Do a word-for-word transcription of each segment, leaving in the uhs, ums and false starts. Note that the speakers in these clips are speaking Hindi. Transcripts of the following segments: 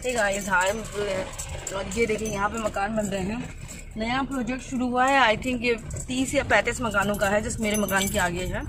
ठीक है गाइस, हाय। और ये देखिए यहाँ पे मकान बन रहे हैं। नया प्रोजेक्ट शुरू हुआ है। आई थिंक ये तीस या पैंतीस मकानों का है, जिस मेरे मकान के आगे है।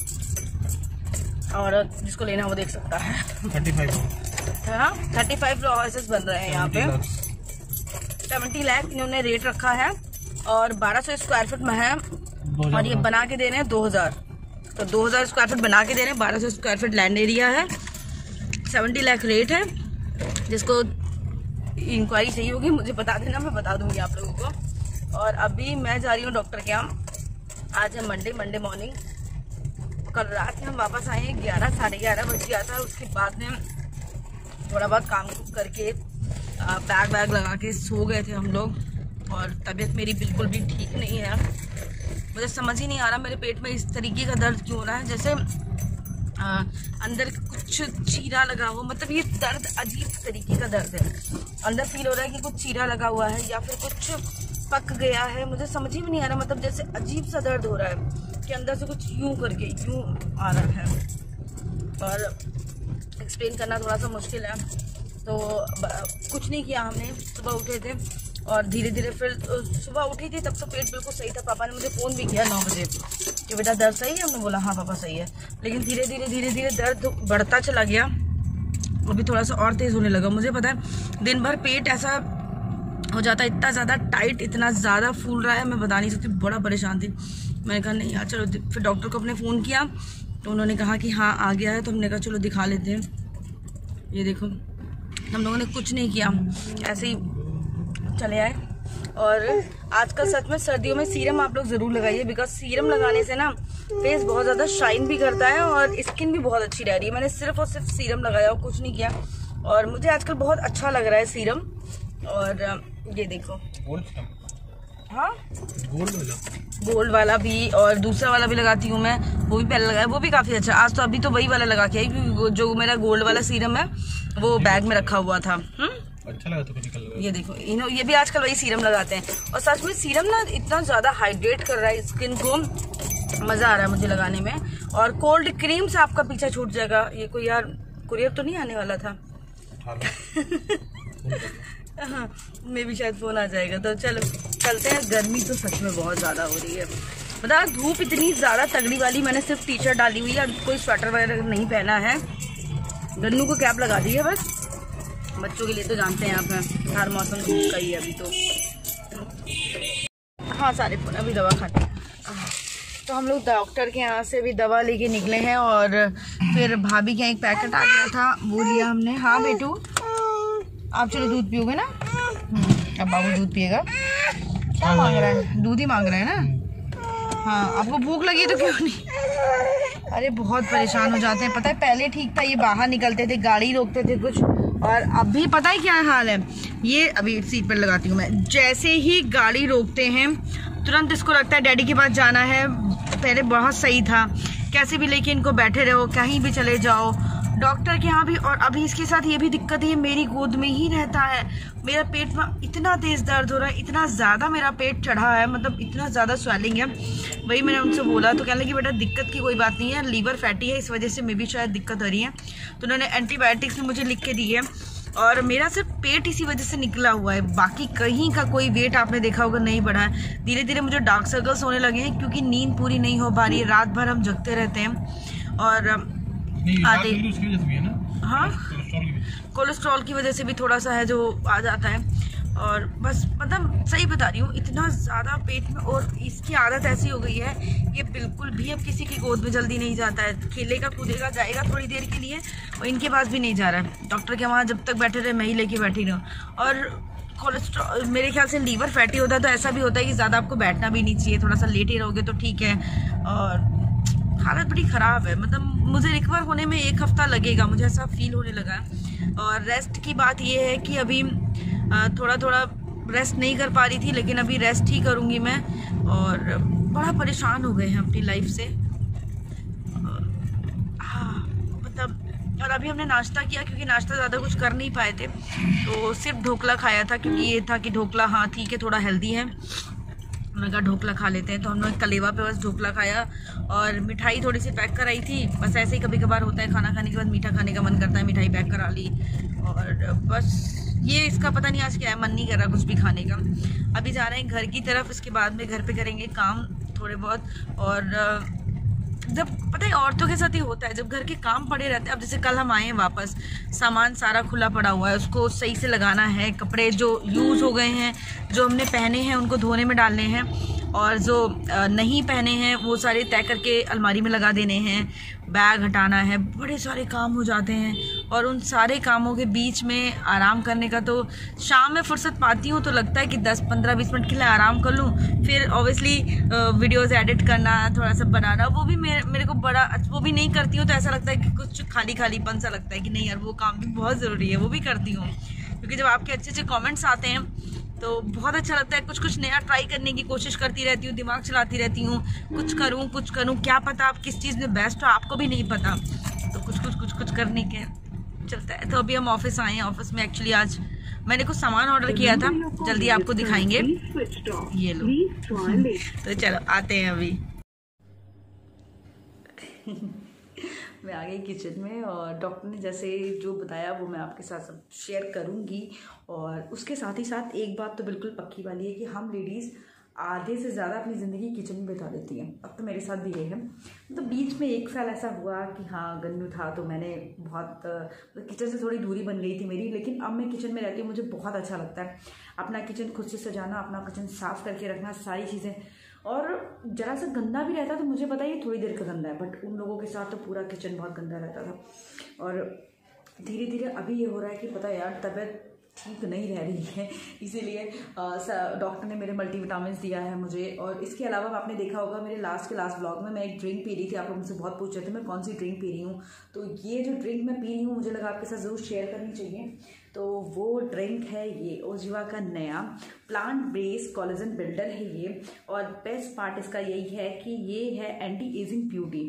और जिसको लेना वो देख सकता है। थर्टी फाइव हाँ थर्टी फाइव हाउसेस बन रहे हैं यहाँ पे। सेवेंटी लाख इन्होंने रेट रखा है और बारह सौ स्क्वायर फीट में है। और ये बना के दे रहे हैं दो हजार तो दो हजार स्क्वायर फीट बना के दे रहे हैं। बारह सौ स्क्वायर फीट लैंड एरिया है। सेवेंटी लाख रेट है। जिसको इंक्वायरी चाहिए होगी मुझे बता देना, मैं बता दूंगी आप लोगों को। और अभी मैं जा रही हूँ डॉक्टर के यहाँ। आज है मंडे मंडे मॉर्निंग। कल रात में हम वापस आए हैं, ग्यारह साढ़े ग्यारह बज गया था। उसके बाद में थोड़ा बहुत काम करके बैग वैग लगा के सो गए थे हम लोग। और तबीयत मेरी बिल्कुल भी ठीक नहीं है। मुझे समझ ही नहीं आ रहा मेरे पेट में इस तरीके का दर्द क्यों हो रहा है, जैसे आ, अंदर कुछ चीरा लगा हुआ। मतलब ये दर्द अजीब तरीके का दर्द है। अंदर फील हो रहा है कि कुछ चीरा लगा हुआ है या फिर कुछ पक गया है। मुझे समझ ही नहीं आ रहा। मतलब जैसे अजीब सा दर्द हो रहा है कि अंदर से कुछ यूं करके यूं आ रहा है। और एक्सप्लेन करना थोड़ा सा मुश्किल है। तो कुछ नहीं किया हमने। सुबह उठे थे और धीरे धीरे फिर सुबह उठी थी तब तो पेट बिल्कुल सही था। पापा ने मुझे फ़ोन भी किया नौ बजे कि बेटा दर्द सही है। हमने बोला हाँ पापा सही है। लेकिन धीरे धीरे धीरे धीरे दर्द बढ़ता चला गया। अभी थोड़ा सा और तेज़ होने लगा। मुझे पता है दिन भर पेट ऐसा हो जाता है, इतना ज़्यादा टाइट, इतना ज़्यादा फूल रहा है, मैं बता नहीं सकती। बड़ा परेशान थी। मैंने कहा नहीं यार चलो। फिर डॉक्टर को अपने फ़ोन किया तो उन्होंने कहा कि हाँ आ गया है। तो हमने कहा चलो दिखा लेते हैं। ये देखो हम लोगों ने कुछ नहीं किया, ऐसे ही चले आए। और आजकल सच में सर्दियों में सीरम आप लोग ज़रूर लगाइए, बिकॉज सीरम लगाने से ना फेस बहुत ज़्यादा शाइन भी करता है और स्किन भी बहुत अच्छी रह रही है। मैंने सिर्फ और सिर्फ सीरम लगाया और कुछ नहीं किया। और मुझे आजकल बहुत अच्छा लग रहा है सीरम। और ये देखो हाँ गोल्ड वाला गोल्ड वाला भी और दूसरा वाला भी लगाती हूँ मैं। वो भी पहले लगाया, वो भी काफ़ी अच्छा। आज तो अभी तो वही वाला लगा के आई क्योंकि जो मेरा गोल्ड वाला सीरम है वो बैग में रखा हुआ था। हुँ? अच्छा लगा तो निकल लगा। ये देखो इन्हों ये भी आजकल वही सीरम लगाते हैं। और सच में सीरम ना इतना ज़्यादा हाइड्रेट कर रहा है स्किन को। मज़ा आ रहा है मुझे लगाने में। और कोल्ड क्रीम से आपका पीछा छूट जाएगा। ये कोई यार कुरियर तो नहीं आने वाला था? हाँ मैं भी शायद फ़ोन आ जाएगा। तो चलो चलते हैं। गर्मी तो सच में बहुत ज़्यादा हो रही है। बता धूप इतनी ज़्यादा तगड़ी वाली। मैंने सिर्फ टी शर्ट डाली हुई है, कोई स्वेटर वगैरह नहीं पहना है। गन्नू को कैप लगा दी है बस। बच्चों के लिए तो जानते हैं आप हर मौसम धूप का ही है अभी तो। हाँ सारे फोन अभी दवा खाते हैं। तो हम लोग डॉक्टर के यहाँ से भी दवा लेके निकले हैं। और फिर भाभी के यहाँ एक पैकेट आ गया था, वो लिया हमने। हाँ बेटू आप चलो दूध पियोगे ना? अब बाबू दूध पिएगा। क्या मांग रहा है? दूध ही मांग रहा है ना? हाँ आपको भूख लगी तो क्यों नहीं? अरे बहुत परेशान हो जाते हैं। पता है पहले ठीक था, ये बाहर निकलते थे, गाड़ी रोकते थे कुछ। और अभी पता है क्या हाल है? ये अभी सीट पर लगाती हूँ मैं। जैसे ही गाड़ी रोकते हैं तुरंत इसको लगता है डैडी के पास जाना है। पहले बहुत सही था, कैसे भी लेके इनको बैठे रहो, कहीं भी चले जाओ, डॉक्टर के यहाँ भी। और अभी इसके साथ ये भी दिक्कत है, मेरी गोद में ही रहता है। मेरा पेट में इतना तेज़ दर्द हो रहा है, इतना ज़्यादा मेरा पेट चढ़ा है, मतलब इतना ज़्यादा स्वेलिंग है। वही मैंने उनसे बोला तो कहने लगी बेटा दिक्कत की कोई बात नहीं है, लीवर फैटी है, इस वजह से मे भी शायद दिक्कत हो रही है। तो उन्होंने एंटीबायोटिक्स भी मुझे लिख के दी है। और मेरा सिर्फ पेट इसी वजह से निकला हुआ है, बाकी कहीं का कोई वेट आपने देखा होगा नहीं बढ़ा है। धीरे धीरे मुझे डार्क सर्कल्स होने लगे हैं क्योंकि नींद पूरी नहीं हो पा रही है। रात भर हम जगते रहते हैं। और आधे हाँ कोलेस्ट्रॉल की वजह से भी थोड़ा सा है जो आ जाता है। और बस मतलब सही बता रही हूँ, इतना ज़्यादा पेट में। और इसकी आदत ऐसी हो गई है, ये बिल्कुल भी अब किसी की गोद में जल्दी नहीं जाता है। खेलेगा कूदेगा जाएगा थोड़ी देर के लिए और इनके पास भी नहीं जा रहा है। डॉक्टर के वहाँ जब तक बैठे रहे मैं ही लेके बैठी रहूँ। और कोलेस्ट्रॉल मेरे ख्याल से लीवर फैटी होता है तो ऐसा भी होता है कि ज़्यादा आपको बैठना भी नहीं चाहिए, थोड़ा सा लेटे रहोगे तो ठीक है। और हालत बड़ी ख़राब है, मतलब मुझे रिकवर होने में एक हफ़्ता लगेगा, मुझे ऐसा फील होने लगा है। और रेस्ट की बात ये है कि अभी थोड़ा थोड़ा रेस्ट नहीं कर पा रही थी, लेकिन अभी रेस्ट ही करूँगी मैं। और बड़ा परेशान हो गए हैं अपनी लाइफ से। हाँ मतलब और अभी हमने नाश्ता किया क्योंकि नाश्ता ज़्यादा कुछ कर नहीं पाए थे, तो सिर्फ ढोकला खाया था क्योंकि ये था कि ढोकला हाँ ठीक है थोड़ा हेल्दी है। उन्होंने कहा ढोकला खा लेते हैं, तो हम लोग कलेवा पे बस ढोकला खाया और मिठाई थोड़ी सी पैक कराई थी। बस ऐसे ही कभी कभार होता है, खाना खाने के बाद मीठा खाने का मन करता है, मिठाई पैक करा ली। और बस ये इसका पता नहीं आज क्या है, मन नहीं कर रहा कुछ भी खाने का। अभी जा रहे हैं घर की तरफ, इसके बाद में घर पे करेंगे काम थोड़े बहुत। और जब पता है औरतों के साथ ही होता है, जब घर के काम पड़े रहते हैं। अब जैसे कल हम आए हैं वापस, सामान सारा खुला पड़ा हुआ है, उसको सही से लगाना है। कपड़े जो यूज़ हो गए हैं, जो हमने पहने हैं, उनको धोने में डालने हैं, और जो नहीं पहने हैं वो सारे तय करके अलमारी में लगा देने हैं। बैग हटाना है, बड़े सारे काम हो जाते हैं। और उन सारे कामों के बीच में आराम करने का, तो शाम में फुर्सत पाती हूँ तो लगता है कि दस पंद्रह बीस मिनट के लिए आराम कर लूँ। फिर ऑब्वियसली वीडियोस एडिट करना, थोड़ा सा बनाना, वो भी मेरे मेरे को बड़ा, वो भी नहीं करती हूँ तो ऐसा लगता है कि कुछ खाली खालीपन सा लगता है कि नहीं यार वो काम भी बहुत ज़रूरी है, वो भी करती हूँ। क्योंकि जब आपके अच्छे अच्छे कॉमेंट्स आते हैं तो बहुत अच्छा लगता है। कुछ कुछ नया ट्राई करने की कोशिश करती रहती हूँ, दिमाग चलाती रहती हूँ, कुछ करूँ कुछ करूँ, क्या पता आप किस चीज़ में बेस्ट हो, आपको भी नहीं पता। तो कुछ कुछ कुछ कुछ करने के चलता है। तो अभी हम ऑफिस आए हैं। ऑफिस में एक्चुअली आज मैंने कुछ सामान ऑर्डर किया था, जल्दी आपको दिखाएंगे, ये लो। तो चलो आते हैं अभी। मैं आ गई किचन में, और डॉक्टर ने जैसे जो बताया वो मैं आपके साथ सब शेयर करूंगी। और उसके साथ ही साथ एक बात तो बिल्कुल पक्की वाली है कि हम लेडीज़ आधे से ज़्यादा अपनी ज़िंदगी किचन में बिता देती हैं। अब तो मेरे साथ भी यही है। तो बीच में एक साल ऐसा हुआ कि हाँ गन्नू था, तो मैंने बहुत तो किचन से थोड़ी दूरी बन गई थी मेरी। लेकिन अब मैं किचन में रहती हूँ, मुझे बहुत अच्छा लगता है अपना किचन खुद से सजाना, अपना किचन साफ़ करके रखना, सारी चीज़ें। और जरा सा गंदा भी रहता तो मुझे पता है ये थोड़ी देर का गंदा है, बट उन लोगों के साथ तो पूरा किचन बहुत गंदा रहता था। और धीरे धीरे अभी ये हो रहा है कि पता है यार तबीयत ठीक नहीं रह रही है, इसीलिए डॉक्टर ने मेरे मल्टीविटामिन दिया है मुझे। और इसके अलावा आपने देखा होगा मेरे लास्ट के लास्ट ब्लॉग में मैं एक ड्रिंक पी रही थी, आप लोग मुझसे बहुत पूछ रहे थे मैं कौन सी ड्रिंक पी रही हूँ। तो ये जो ड्रिंक मैं पी रही हूँ मुझे लगा आपके साथ ज़रूर शेयर करनी चाहिए। तो वो ड्रिंक है ये ओज़िवा का नया प्लांट बेस्ड कोलेजन बिल्डर है ये। और बेस्ट पार्ट इसका यही है कि ये है एंटी एजिंग ब्यूटी,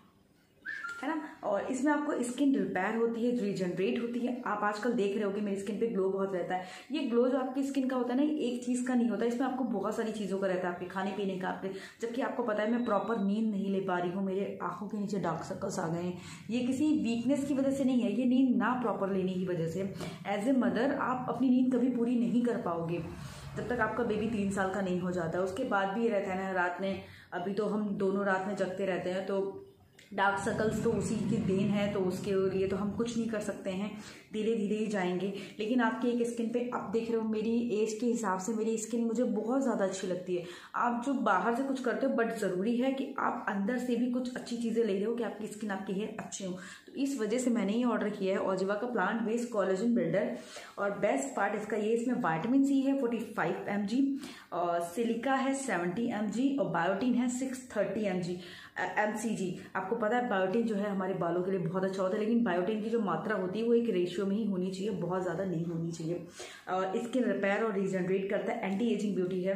है ना। और इसमें आपको स्किन रिपेयर होती है, रीजनरेट होती है। आप आजकल देख रहे हो कि मेरी स्किन पे ग्लो बहुत रहता है। ये ग्लो जो आपकी स्किन का होता है ना, एक चीज़ का नहीं होता, इसमें आपको बहुत सारी चीज़ों का रहता है, आपके खाने पीने का, आपके जबकि आपको पता है मैं प्रॉपर नींद नहीं ले पा रही हूँ, मेरे आंखों के नीचे डार्क सर्कल्स आ गए हैं। ये किसी वीकनेस की वजह से नहीं है, ये नींद ना प्रॉपर लेने की वजह से। एज ए मदर आप अपनी नींद कभी पूरी नहीं कर पाओगे जब तक आपका बेबी तीन साल का नहीं हो जाता। उसके बाद भी ये रहता है ना रात में, अभी तो हम दोनों रात में जगते रहते हैं, तो डार्क सर्कल्स तो उसी की देन है, तो उसके लिए तो हम कुछ नहीं कर सकते हैं, धीरे धीरे ही जाएंगे। लेकिन आपकी एक स्किन पे आप देख रहे हो, मेरी एज के हिसाब से मेरी स्किन मुझे बहुत ज़्यादा अच्छी लगती है। आप जो बाहर से कुछ करते हो, बट ज़रूरी है कि आप अंदर से भी कुछ अच्छी चीज़ें ले रहे हो कि आपकी स्किन, आपके हेयर अच्छे हो। तो इस वजह से मैंने ये ऑर्डर किया है ओज़िवा का प्लांट बेस्ड कोलेजन बिल्डर। और बेस्ट पार्ट इसका ये, इसमें वाइटामिन सी है फोर्टी फाइव एम जी, और सिलिका है सेवेंटी एम जी, और बायोटीन है six thirty M G M C G. आपको पता है बायोटीन जो है हमारे बालों के लिए बहुत अच्छा होता है, लेकिन बायोटीन की जो मात्रा होती है वो एक रेशियो में ही होनी चाहिए, बहुत ज़्यादा नहीं होनी चाहिए। और स्किन रिपेयर और रीजनरेट करता है, एंटी एजिंग ब्यूटी है।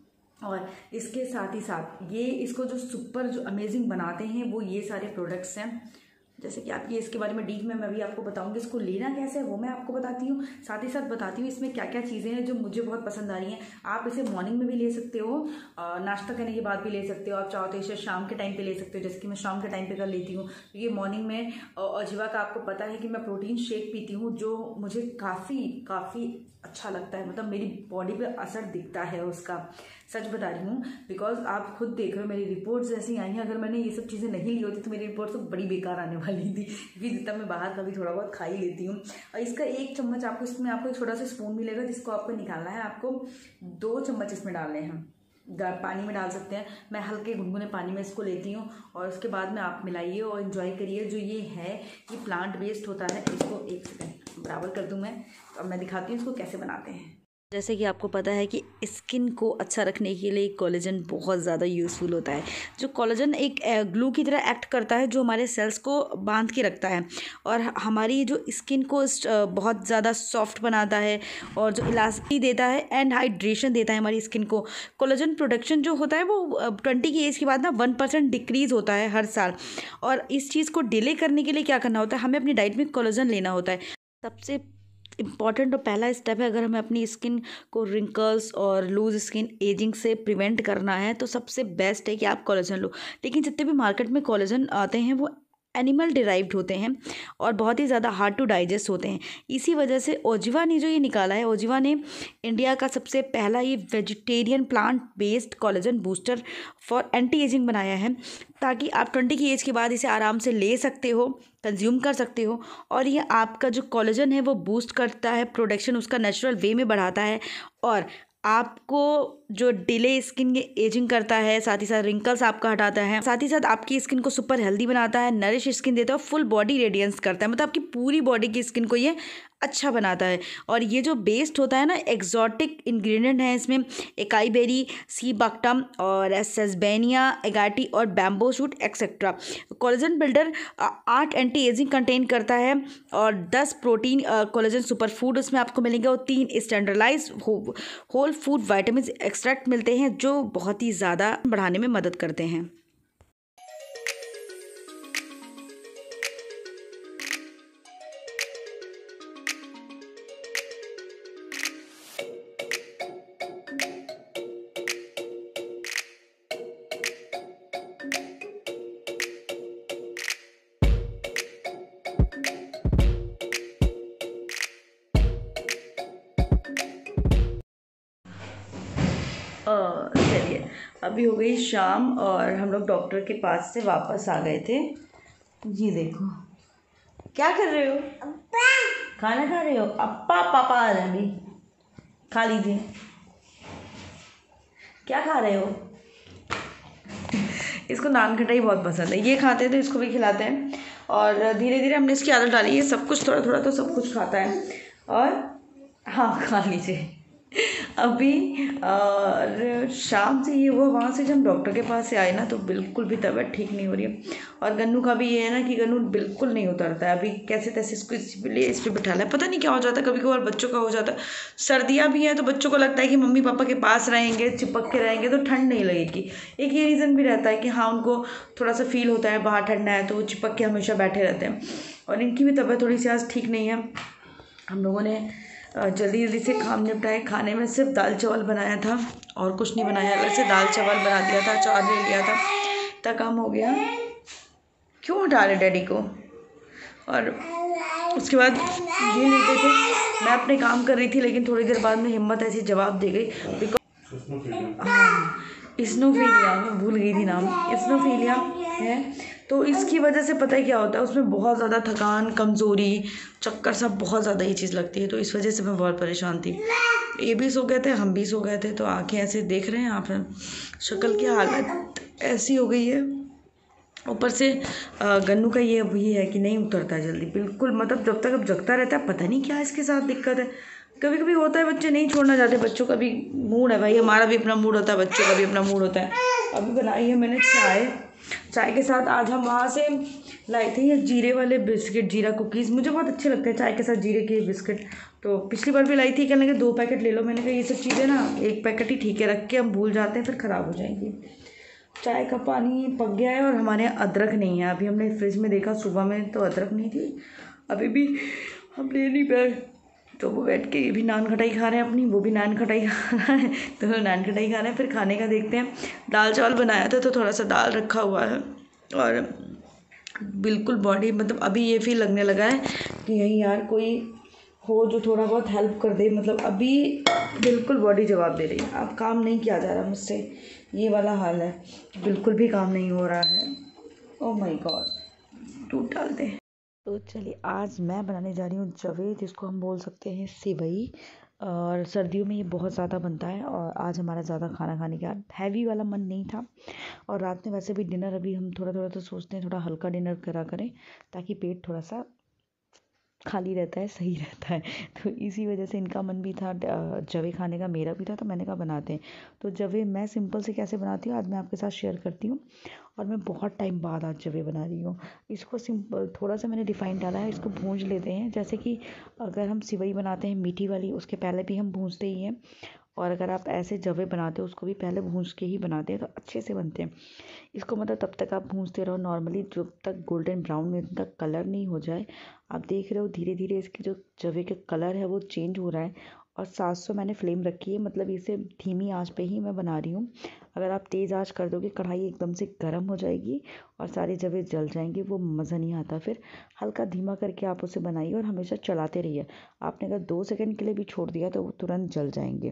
और इसके साथ ही साथ ये इसको जो सुपर जो अमेजिंग बनाते हैं वो ये सारे प्रोडक्ट्स हैं। जैसे कि आप ये इसके बारे में डीप में मैं भी आपको बताऊंगी, इसको लेना कैसे है वो मैं आपको बताती हूँ, साथ ही साथ बताती हूँ इसमें क्या क्या चीज़ें हैं जो मुझे बहुत पसंद आ रही हैं। आप इसे मॉर्निंग में भी ले सकते हो, नाश्ता करने के बाद भी ले सकते हो, आप चाहो तो इसे शाम के टाइम पे ले सकते हो, जैसे कि मैं शाम के टाइम पे कर लेती हूँ। तो ये मॉर्निंग में ओज़िवा का आपको पता है कि मैं प्रोटीन शेक पीती हूँ, जो मुझे काफ़ी काफ़ी अच्छा लगता है, मतलब मेरी बॉडी पे असर दिखता है उसका, सच बता रही हूँ। बिकॉज आप खुद देख रहे हो मेरी रिपोर्ट्स ऐसी आई हैं, अगर मैंने ये सब चीज़ें नहीं ली होती तो मेरी रिपोर्ट्स तो बड़ी बेकार आने वाली थी, क्योंकि जितना मैं बाहर का भी थोड़ा बहुत खा ही लेती हूँ। और इसका एक चम्मच आपको, इसमें आपको एक छोटा सा स्पून मिलेगा जिसको आपको निकालना है, आपको दो चम्मच इसमें डालने हैं, पानी में डाल सकते हैं। मैं हल्के गुनगुने पानी में इसको लेती हूँ, और उसके बाद में आप मिलाइए और इन्जॉय करिए। जो ये है ये प्लांट बेस्ड होता है, इसको एक सेकेंड बराबर कर दूँ मैं, और मैं दिखाती हूँ इसको कैसे बनाते हैं। जैसे कि आपको पता है कि स्किन को अच्छा रखने के लिए कोलेजन बहुत ज़्यादा यूज़फुल होता है। जो कोलेजन एक ग्लू की तरह एक्ट करता है, जो हमारे सेल्स को बांध के रखता है और हमारी जो स्किन को बहुत ज़्यादा सॉफ्ट बनाता है, और जो इलास्टिसिटी देता है एंड हाइड्रेशन देता है हमारी स्किन को। कोलेजन प्रोडक्शन जो होता है वो ट्वेंटी की एज के बाद ना वन परसेंट डिक्रीज़ होता है हर साल। और इस चीज़ को डिले करने के लिए क्या करना होता है, हमें अपनी डाइट में कोलेजन लेना होता है। सबसे इम्पॉर्टेंट और पहला स्टेप है अगर हमें अपनी स्किन को रिंकल्स और लूज स्किन एजिंग से प्रिवेंट करना है तो सबसे बेस्ट है कि आप कोलेजन लो। लेकिन जितने भी मार्केट में कोलेजन आते हैं वो एनिमल डिराइव्ड होते हैं और बहुत ही ज़्यादा हार्ड टू डाइजेस्ट होते हैं। इसी वजह से ओजिवा ने जो ये निकाला है, ओजिवा ने इंडिया का सबसे पहला ये vegetarian plant based collagen booster for anti ageing बनाया है, ताकि आप ट्वेंटी की एज के बाद इसे आराम से ले सकते हो, कंज्यूम कर सकते हो और ये आपका जो कोलेजन है वो बूस्ट करता है, प्रोडक्शन उसका नेचुरल वे में बढ़ाता है और आपको जो डिले स्किन एजिंग करता है, साथ ही साथ रिंकल्स आपका हटाता है, साथ ही साथ आपकी स्किन को सुपर हेल्दी बनाता है, नरिश स्किन देता है, फुल बॉडी रेडियंस करता है, मतलब आपकी पूरी बॉडी की स्किन को ये अच्छा बनाता है। और ये जो बेस्ड होता है ना, एक्जॉटिक इंग्रेडिएंट है इसमें एकाई बेरी, सी बक्टम और सेसबेनिया एगाटी और bamboo shoot et cetera. Collagen builder आठ एंटी एजिंग कंटेन करता है और दस प्रोटीन कोलेजन सुपर फूड उसमें आपको मिलेंगे और तीन standardise whole food vitamin extract मिलते हैं जो बहुत ही ज़्यादा बढ़ाने में मदद करते हैं। चलिए अभी हो गई शाम और हम लोग डॉक्टर के पास से वापस आ गए थे। ये देखो क्या कर रहे हो? अप्पा खाना खा रहे हो? अप्पा पापा आ रहे हैं, अभी खा लीजिए। क्या खा रहे हो? इसको नान खटाई बहुत पसंद है, ये खाते हैं तो इसको भी खिलाते हैं और धीरे धीरे हमने इसकी आदत डाली है, सब कुछ थोड़ा थोड़ा तो सब कुछ खाता है। और हाँ खा लीजिए। अभी और शाम से ये वो वहाँ से जब हम डॉक्टर के पास से आए ना तो बिल्कुल भी तबीयत ठीक नहीं हो रही है। और गन्नू का भी ये है ना कि गन्नू बिल्कुल नहीं उतरता है, अभी कैसे तैसे इसको इसलिए इस पर बिठा है, पता नहीं क्या हो जाता है, कभी कभार बच्चों का हो जाता है। सर्दियाँ भी हैं तो बच्चों को लगता है कि मम्मी पापा के पास रहेंगे, चिपक के रहेंगे तो ठंड नहीं लगेगी। एक ये रीज़न भी रहता है कि हाँ उनको थोड़ा सा फील होता है बाहर ठंडा है तो वो चिपक के हमेशा बैठे रहते हैं। और इनकी भी तबीयत थोड़ी सी आज ठीक नहीं है। हम लोगों ने जल्दी जल्दी से काम निपटाए, खाने में सिर्फ दाल चावल बनाया था और कुछ नहीं बनाया, अलग से दाल चावल बना दिया था, चार ले लिया था, इतना काम हो गया। क्यों हटा रहे डैडी को? और उसके बाद ये लेते थे, मैं अपने काम कर रही थी लेकिन थोड़ी देर बाद में हिम्मत ऐसी जवाब दे गई बिकॉज हाँ स्नोफीलिया, मैं भूल गई थी नाम, स्नोफीलिया है तो इसकी वजह से पता है क्या होता है, उसमें बहुत ज़्यादा थकान, कमज़ोरी, चक्कर सब बहुत ज़्यादा ये चीज़ लगती है। तो इस वजह से मैं बहुत परेशान थी। ये भी सो गए थे, हम भी सो गए थे, तो आंखें ऐसे देख रहे हैं आप, शक्ल की हालत ऐसी हो गई है। ऊपर से गन्नू का ये भी है कि नहीं उतरता है जल्दी बिल्कुल, मतलब जब तक अब जगता रहता है पता नहीं क्या इसके साथ दिक्कत है। कभी कभी होता है बच्चे नहीं छोड़ना चाहते, बच्चों का भी मूड है भाई, हमारा भी अपना मूड होता है, बच्चों का भी अपना मूड होता है। अभी बनाई है मैंने चाय, चाय के साथ आज हम वहाँ से लाए थे ये जीरे वाले बिस्किट, जीरा कुकीज़, मुझे बहुत अच्छे लगते हैं चाय के साथ जीरे के बिस्किट। तो पिछली बार भी लाई थी, कहने लगे दो पैकेट ले लो, मैंने कहा ये सब चीज़ें ना एक पैकेट ही ठीक है, रख के हम भूल जाते हैं फिर ख़राब हो जाएंगी। चाय का पानी पक गया है और हमारे यहाँ अदरक नहीं है। अभी हमने फ्रिज में देखा सुबह में तो अदरक नहीं थी, अभी भी हम ले नहीं पाए, तो वो बैठ के ये भी नान खटाई खा रहे हैं अपनी, वो भी नान खटाई खा रहा है, तो नान खटाई खा रहे हैं। फिर खाने का देखते हैं, दाल चावल बनाया था तो थोड़ा सा दाल रखा हुआ है और बिल्कुल बॉडी मतलब अभी ये फील लगने लगा है कि यही यार कोई हो जो थोड़ा बहुत हेल्प कर दे, मतलब अभी बिल्कुल बॉडी जवाब दे रही है, अब काम नहीं किया जा रहा मुझसे, ये वाला हाल है, बिल्कुल भी काम नहीं हो रहा है। ओह माय गॉड, दूध डाल दे। तो चलिए आज मैं बनाने जा रही हूँ जवे, जिसको हम बोल सकते हैं सेवई, और सर्दियों में ये बहुत ज़्यादा बनता है। और आज हमारा ज़्यादा खाना खाने का हैवी वाला मन नहीं था, और रात में वैसे भी डिनर अभी हम थोड़ा थोड़ा तो सोचते हैं थोड़ा हल्का डिनर करा करें ताकि पेट थोड़ा सा खाली रहता है, सही रहता है। तो इसी वजह से इनका मन भी था जवे खाने का, मेरा भी था, तो मैंने कहा बनाते हैं। तो जवे मैं सिंपल से कैसे बनाती हूँ आज मैं आपके साथ शेयर करती हूँ। और मैं बहुत टाइम बाद आज जवे बना रही हूँ। इसको सिंपल थोड़ा सा मैंने रिफाइंड डाला है, इसको भूंज लेते हैं, जैसे कि अगर हम सिवई बनाते हैं मीठी वाली उसके पहले भी हम भूंजते ही हैं। और अगर आप ऐसे जवे बनाते हो उसको भी पहले भूंज के ही बनाते हैं तो अच्छे से बनते हैं। इसको मतलब तब तक आप भूंजते रहो नॉर्मली जब तक गोल्डन ब्राउन में इनका कलर नहीं हो जाए। आप देख रहे हो धीरे धीरे इसकी जो जवे का कलर है वो चेंज हो रहा है। और सात सौ मैंने फ्लेम रखी है, मतलब इसे धीमी आंच पे ही मैं बना रही हूँ। अगर आप तेज़ आंच कर दोगे कढ़ाई एकदम से गर्म हो जाएगी और सारे जवे जल जाएंगे, वो मज़ा नहीं आता। फिर हल्का धीमा करके आप उसे बनाइए और हमेशा चलाते रहिए। आपने अगर दो सेकंड के लिए भी छोड़ दिया तो वो तुरंत जल जाएंगे।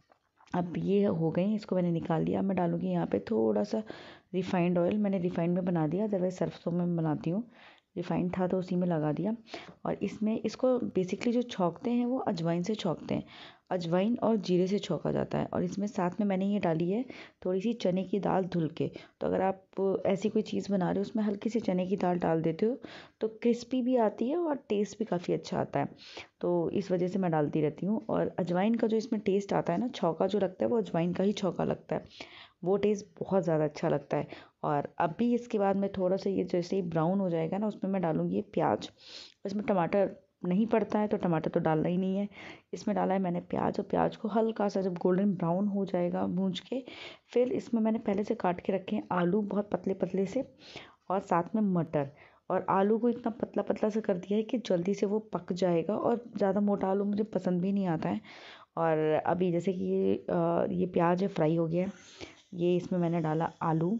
अब ये हो गए, इसको मैंने निकाल लिया। अब मैं डालूँगी यहाँ पे थोड़ा सा रिफाइंड ऑयल। मैंने रिफाइंड में बना दिया, अदरवाइज सरसों में बनाती हूँ। रिफाइंड था तो उसी में लगा दिया। और इसमें इसको बेसिकली जो छौंकते हैं वो अजवाइन से छौंकते हैं। अजवाइन और जीरे से छौंका जाता है। और इसमें साथ में मैंने ये डाली है थोड़ी सी चने की दाल धुल के। तो अगर आप ऐसी कोई चीज़ बना रहे हो उसमें हल्की सी चने की दाल डाल देते हो तो क्रिस्पी भी आती है और टेस्ट भी काफ़ी अच्छा आता है। तो इस वजह से मैं डालती रहती हूँ। और अजवाइन का जो इसमें टेस्ट आता है ना, छौंका जो लगता है वो अजवाइन का ही छौंका लगता है, वो टेस्ट बहुत ज़्यादा अच्छा लगता है। और अभी इसके बाद में थोड़ा सा ये जैसे ही ब्राउन हो जाएगा ना उसमें मैं डालूँगी प्याज। इसमें टमाटर नहीं पड़ता है तो टमाटर तो डालना ही नहीं है। इसमें डाला है मैंने प्याज, और प्याज को हल्का सा जब गोल्डन ब्राउन हो जाएगा भूंज के, फिर इसमें मैंने पहले से काट के रखे हैं आलू बहुत पतले पतले से, और साथ में मटर। और आलू को इतना पतला पतला सा कर दिया है कि जल्दी से वो पक जाएगा, और ज़्यादा मोटा आलू मुझे पसंद भी नहीं आता है। और अभी जैसे कि ये अ, ये प्याज है फ्राई हो गया है, ये इसमें मैंने डाला आलू।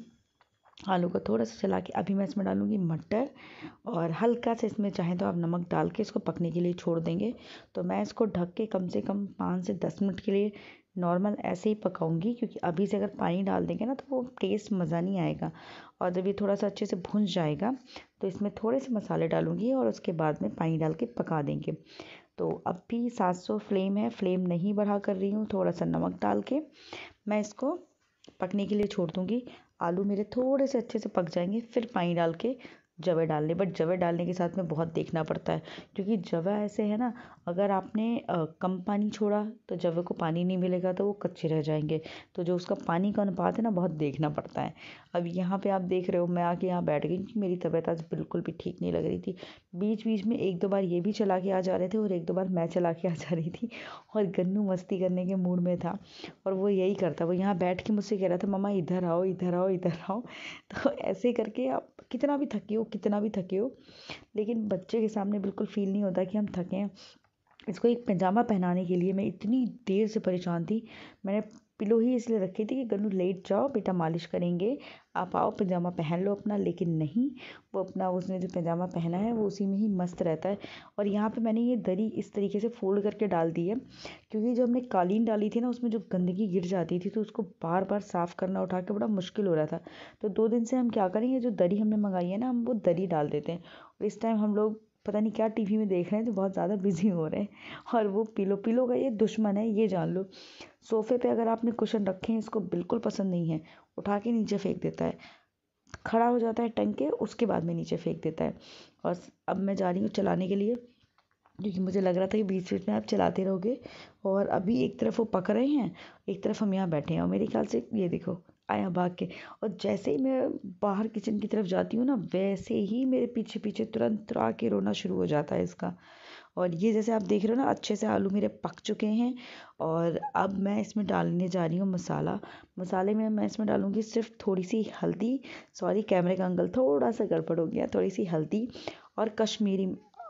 आलू को थोड़ा सा चला के अभी मैं इसमें डालूँगी मटर, और हल्का सा इसमें चाहे तो आप नमक डाल के इसको पकने के लिए छोड़ देंगे। तो मैं इसको ढक के कम से कम पाँच से दस मिनट के लिए नॉर्मल ऐसे ही पकाऊंगी, क्योंकि अभी से अगर पानी डाल देंगे ना तो वो टेस्ट मज़ा नहीं आएगा। और जब ये थोड़ा सा अच्छे से भुन जाएगा तो इसमें थोड़े से मसाले डालूँगी और उसके बाद में पानी डाल के पका देंगे। तो अब भी सात सौ फ्लेम है, फ्लेम नहीं बढ़ा कर रही हूँ। थोड़ा सा नमक डाल के मैं इसको पकने के लिए छोड़ दूँगी। आलू मेरे थोड़े से अच्छे से पक जाएंगे, फिर पानी डाल के जवे डालने। बट जवे डालने के साथ में बहुत देखना पड़ता है, क्योंकि जवा ऐसे है ना, अगर आपने अ, कम पानी छोड़ा तो जवे को पानी नहीं मिलेगा तो वो कच्चे रह जाएंगे। तो जो उसका पानी का अनुपात है ना, बहुत देखना पड़ता है। अब यहाँ पे आप देख रहे हो मैं आके यहाँ बैठ गई क्योंकि मेरी तबीयत आज बिल्कुल भी ठीक नहीं लग रही थी। बीच बीच में एक दो बार ये भी चला के आ जा रहे थे और एक दो बार मैं चला के आ जा रही थी। और गन्नू मस्ती करने के मूड में था, और वो यही करता, वो यहाँ बैठ के मुझसे कह रहा था मम्मा इधर आओ इधर आओ इधर आओ। तो ऐसे करके आप कितना भी थके हो कितना भी थके हो, लेकिन बच्चे के सामने बिल्कुल फील नहीं होता कि हम थके हैं। इसको एक पैजामा पहनाने के लिए मैं इतनी देर से परेशान थी। मैंने पिलो ही इसलिए रखी थी कि गन्नू लेट जाओ बेटा मालिश करेंगे, आप आओ पैजामा पहन लो अपना। लेकिन नहीं, वो अपना उसने जो पैजामा पहना है वो उसी में ही मस्त रहता है। और यहाँ पे मैंने ये दरी इस तरीके से फोल्ड करके डाल दी है, क्योंकि जब हमने कालीन डाली थी ना उसमें जो गंदगी गिर जाती थी तो उसको बार बार साफ़ करना उठा के बड़ा मुश्किल हो रहा था। तो दो दिन से हम क्या करेंगे, जो दरी हमने मंगाई है ना हम वो दरी डाल देते हैं। और इस टाइम हम लोग पता नहीं क्या टीवी में देख रहे हैं, तो बहुत ज़्यादा बिजी हो रहे हैं। और वो पिलो पिलो का ये दुश्मन है, ये जान लो। सोफ़े पे अगर आपने कुशन रखे हैं इसको बिल्कुल पसंद नहीं है, उठा के नीचे फेंक देता है, खड़ा हो जाता है टंग के उसके बाद में नीचे फेंक देता है। और अब मैं जा रही हूँ चलाने के लिए, क्योंकि मुझे लग रहा था कि बीच बीच में आप चलाते रहोगे। और अभी एक तरफ वो पक रहे हैं, एक तरफ हम यहाँ बैठे हैं, और मेरे ख्याल से ये देखो आया भाग के। और जैसे ही मैं बाहर किचन की तरफ जाती हूँ ना, वैसे ही मेरे पीछे पीछे तुरंत त्रा के रोना शुरू हो जाता है इसका। और ये जैसे आप देख रहे हो ना, अच्छे से आलू मेरे पक चुके हैं। और अब मैं इसमें डालने जा रही हूँ मसाला। मसाले में मैं इसमें डालूँगी सिर्फ थोड़ी सी हल्दी, सॉरी कैमरे का एंगल थोड़ा सा गड़बड़ हो गया, थोड़ी सी हल्दी और कश्मीरी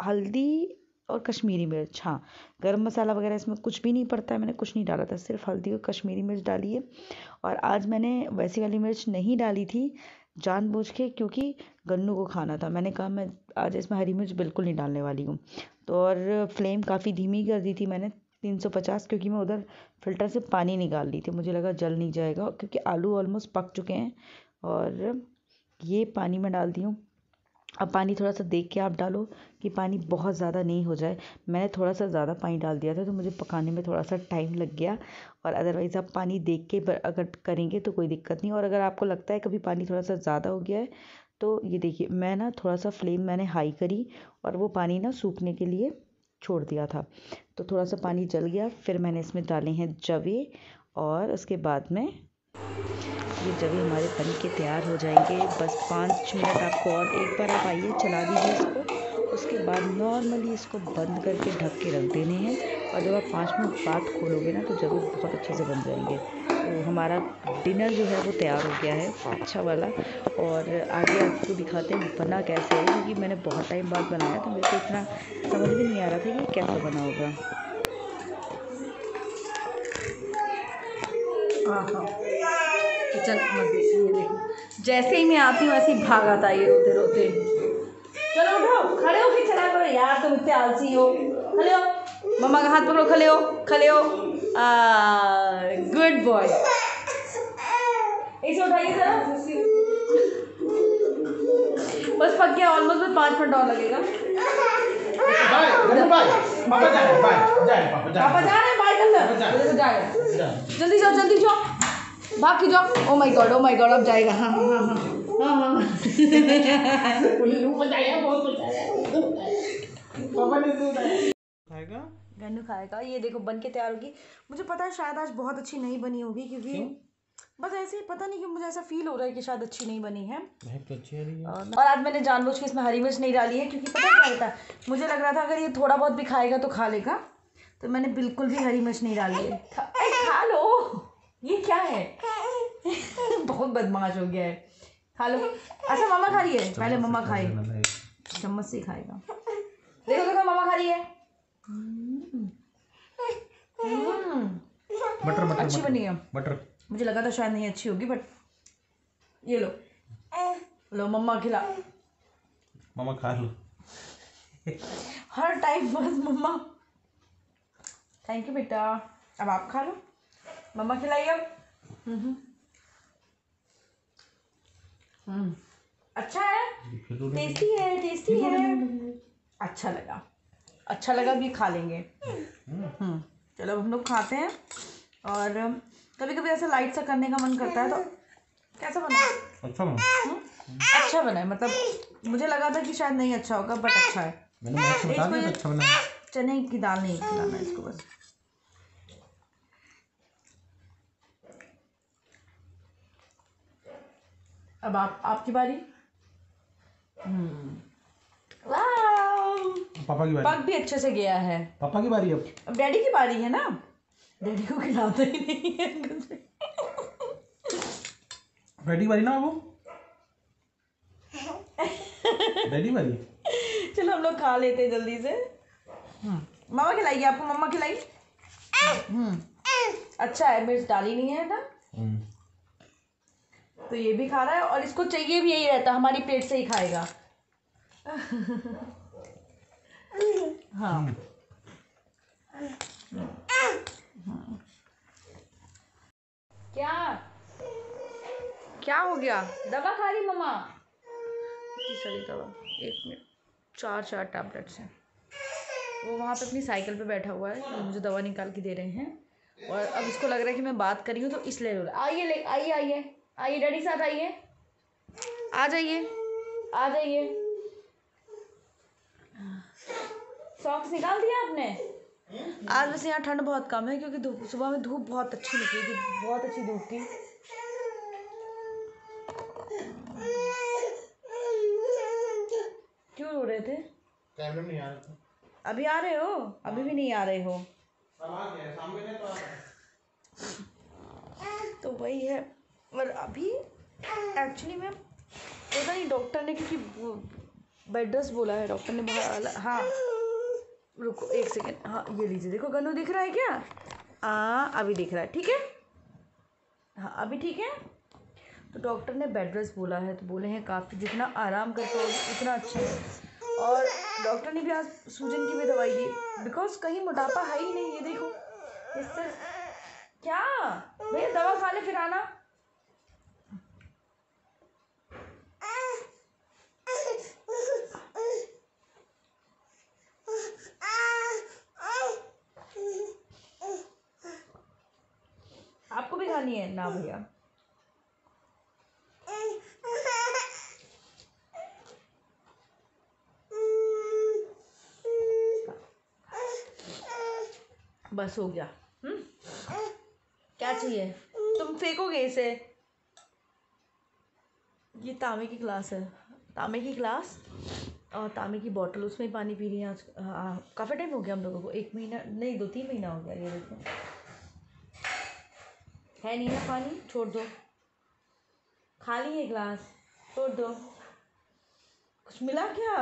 हल्दी और कश्मीरी मिर्च। हाँ, गरम मसाला वगैरह इसमें कुछ भी नहीं पड़ता है, मैंने कुछ नहीं डाला था, सिर्फ हल्दी और कश्मीरी मिर्च डाली है। और आज मैंने वैसी वाली मिर्च नहीं डाली थी जानबूझ के, क्योंकि गन्नू को खाना था। मैंने कहा मैं आज इसमें हरी मिर्च बिल्कुल नहीं डालने वाली हूँ। तो और फ्लेम काफ़ी धीमी कर दी थी मैंने तीन सौ पचास, क्योंकि मैं उधर फ़िल्टर से पानी निकाल ली थी, मुझे लगा जल नहीं जाएगा, क्योंकि आलू ऑलमोस्ट पक चुके हैं। और ये पानी में डाल दी हूँ। अब पानी थोड़ा सा देख के आप डालो कि पानी बहुत ज़्यादा नहीं हो जाए। मैंने थोड़ा सा ज़्यादा पानी डाल दिया था तो मुझे पकाने में थोड़ा सा टाइम लग गया। और अदरवाइज़ आप पानी देख के अगर करेंगे तो कोई दिक्कत नहीं। और अगर आपको लगता है कभी पानी थोड़ा सा ज़्यादा हो गया है तो ये देखिए, मैं ना थोड़ा सा फ्लेम मैंने हाई करी और वो पानी ना सूखने के लिए छोड़ दिया था। तो थोड़ा सा पानी जल गया, फिर मैंने इसमें डाले हैं जवे, और उसके बाद में ये जवे हमारे बन के तैयार हो जाएंगे। बस पाँच मिनट आपको और एक बार आप आइए चला दीजिए इसको, उसके बाद नॉर्मली इसको बंद करके ढक के रख देने हैं और जब आप पाँच मिनट बाद खोलोगे ना तो ज़रूर बहुत अच्छे से बन जाएंगे। तो हमारा डिनर जो है वो तैयार हो गया है अच्छा वाला। और आगे आपको दिखाते हैं बना कैसे है, क्योंकि मैंने बहुत टाइम बाद बनाया तो मेरे को इतना समझ में नहीं आ रहा था कि कैसे बना होगा। किचन मत देखिए, ये देखो जैसे ही मैं आती हूँ ऐसे ही भाग आता है ये रोते रोते। चलो उठो, खड़े हो के चला करो यार, तुम इतने आलसी हो। खड़े हो, मम्मा का हाथ पकड़ो, खड़े हो खड़े हो। Good boy. इसे उठाइए जरा, बस पक गया ऑलमोस्ट, बस पाँच मिनट और लगेगा। पापा जा रहे हैं, बाय जा रहे हैं, पापा जा पापा जा रहे हैं, बाय कर लो, जाएगा। जल्दी जाओ जल्दी जाओ, भाग के जाओ। Oh my God oh my God, अब जाएगा। हाँ हाँ हाँ हाँ हाँ खाएगा, गन्नू खाएगा। ये देखो बन के तैयार होगी। मुझे पता है शायद आज बहुत अच्छी नहीं बनी होगी, क्योंकि बस ऐसे ही पता नहीं क्यों मुझे ऐसा फील हो रहा है कि शायद अच्छी नहीं बनी है। तो अच्छी है। और आज मैंने जानबूझ के इसमें हरी मिर्च नहीं डाली है, क्योंकि पता क्या रहता है, मुझे लग रहा था अगर ये थोड़ा बहुत भी खाएगा तो खा लेगा, तो मैंने बिल्कुल भी हरी मिर्च नहीं डाली है। खा, खा लो, ये क्या है बहुत बदमाश हो गया है। खा लो। अच्छा मम्मा खा रही है, पहले मम्मा खाए, चम्मच से खाएगा। देखो देखो मम्मा खा रही है। बटर बटर अच्छी बनी है। बटर। मुझे लगा था शायद नहीं अच्छी होगी, बट ये लो लो मम्मा खिला। मम्मा खा लो। हर टाइम बस मम्मा। थैंक यू बेटा, अब आप खा लो। मम्मा खिलाइए अब। हम्म हम्म अच्छा है, टेस्टी है टेस्टी है। अच्छा लगा अच्छा लगा भी, खा लेंगे। हम्म चलो अब हम लोग खाते हैं। और कभी कभी ऐसा लाइट सा करने का मन करता है, तो कैसा बना? अच्छा बना। अच्छा बना है, मतलब मुझे लगा था कि शायद नहीं अच्छा होगा, बट अच्छा है। मैंने मैच बता दिया अच्छा बना है। चने की दाल नहीं खिलाना इसको बस। अब आप आपकी बारी। हम्म पापा की बारी। पक भी अच्छे से गया है। पापा की बारी अब। अब डैडी की बारी है ना, डैडी को खिलाता ही नहीं है। डैडी बारी ना वो। डैडी बारी। चलो हम लोग खा लेते हैं जल्दी से। मामा खिलाइए आपको, मम्मा खिलाई। हम्म अच्छा है, मिर्च डाली नहीं है ना, तो ये भी खा रहा है। और इसको चाहिए भी यही रहता, हमारी प्लेट से ही खाएगा। हाँ क्या क्या हो गया? दवा खा रही मम्मा? सारी दवा, एक मिनट, चार चार टैबलेट्स हैं। वो वहाँ पे अपनी साइकिल पे बैठा हुआ है, तो मुझे दवा निकाल के दे रहे हैं। और अब इसको लग रहा है कि मैं बात कर रही हूँ, तो इसलिए रो रहा है। आइए ले आइए आइए आइए डैडी साथ आइए, आ जाइए आ जाइए। सॉक्स निकाल दिया आपने? आज वैसे यहाँ ठंड बहुत कम है, क्योंकि धूप सुबह में धूप बहुत अच्छी निकली थी, बहुत अच्छी धूप थी। क्यों रो रहे थे? कैमरे में नहीं आ रहे थे। अभी आ रहे हो? अभी भी नहीं आ रहे हो? तो वही है। और अभी एक्चुअली मैं पता नहीं, डॉक्टर ने क्योंकि बेड रेस्ट बोला है डॉक्टर ने बहुत। हाँ रुको एक सेकेंड, हाँ ये लीजिए, देखो गन्नू दिख रहा है क्या? हाँ अभी दिख रहा है, ठीक है। हाँ अभी ठीक है। तो डॉक्टर ने बेड रेस्ट बोला है, तो बोले हैं काफ़ी जितना आराम कर पाओगे उतना अच्छा है। और डॉक्टर ने भी आज सूजन की भी दवाई दी, बिकॉज कहीं मोटापा है ही नहीं। ये देखो इससे क्या, भैया दवा खा ले फिर आना। आपको भी खानी है ना भैया? बस हो गया। हम्म क्या चाहिए? तुम फेंकोगे इसे? ये तांबे की ग्लास है, तांबे की ग्लास। और तांबे की बोतल, उसमें पानी पी रही हैं आज। हाँ, काफ़ी टाइम हो गया हम लोगों को, एक महीना नहीं दो तीन महीना हो गया। ये देखो है नहीं ना पानी, छोड़ दो, खाली है गिलास, छोड़ दो। कुछ मिला क्या?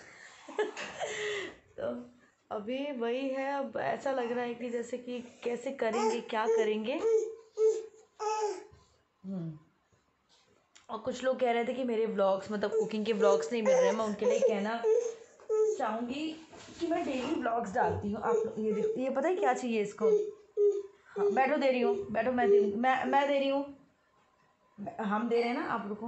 तो अभी वही है। अब ऐसा लग रहा है कि जैसे कि कैसे करेंगे, क्या करेंगे। हम्म और कुछ लोग कह रहे थे कि मेरे व्लॉग्स मतलब कुकिंग के व्लॉग्स नहीं मिल रहे हैं। मैं उनके लिए कहना चाहूँगी कि मैं डेली व्लॉग्स डालती हूँ। आप लोग ये देखो, ये पता है क्या चाहिए इसको? हाँ बैठो, दे रही हूँ, बैठो, मैं दे मैं मैं दे रही हूँ, हम दे रहे हैं ना आप लोग को।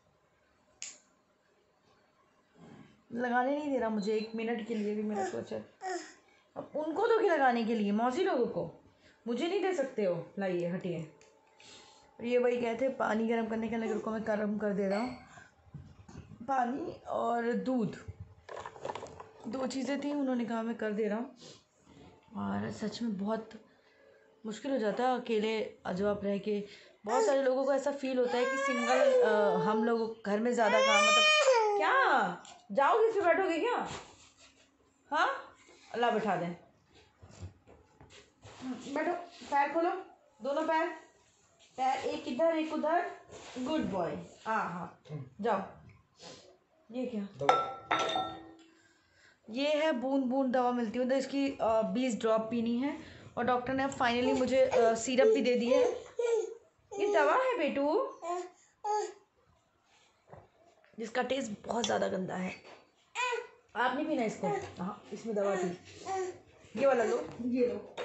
लगाने नहीं दे रहा मुझे एक मिनट के लिए भी, मेरा सोचा अब उनको दोगे लगाने के लिए, मौसी लोगों को, मुझे नहीं दे सकते हो। लाइए हटिए। ये वही कहते पानी गर्म करने के लिए, रुको मैं गर्म कर दे रहा हूँ। पानी और दूध, दो चीज़ें थी, उन्होंने कहा मैं कर दे रहा हूँ। और सच में बहुत मुश्किल हो जाता है अकेले अजवाब रह के। बहुत सारे लोगों को ऐसा फील होता है कि सिंगल हम लोग घर में ज़्यादा काम, मतलब क्या जाओगे फिर बैठोगे क्या? हाँ अल्लाह बैठा दें, बैठो, पैर खोलो, दोनों पैर, पैर एक इधर एक उधर, गुड बॉय। हाँ हाँ जाओ। ये क्या? ये है बूंद बूंद दवा मिलती है, तो इसकी बीस ड्रॉप पीनी है। और डॉक्टर ने फाइनली मुझे सिरप भी दे दी है। ये दवा है बेटू, जिसका टेस्ट बहुत ज़्यादा गंदा है। आप नहीं पीना इसको। हाँ इसमें दवा थी, ये वाला लो, ये लो।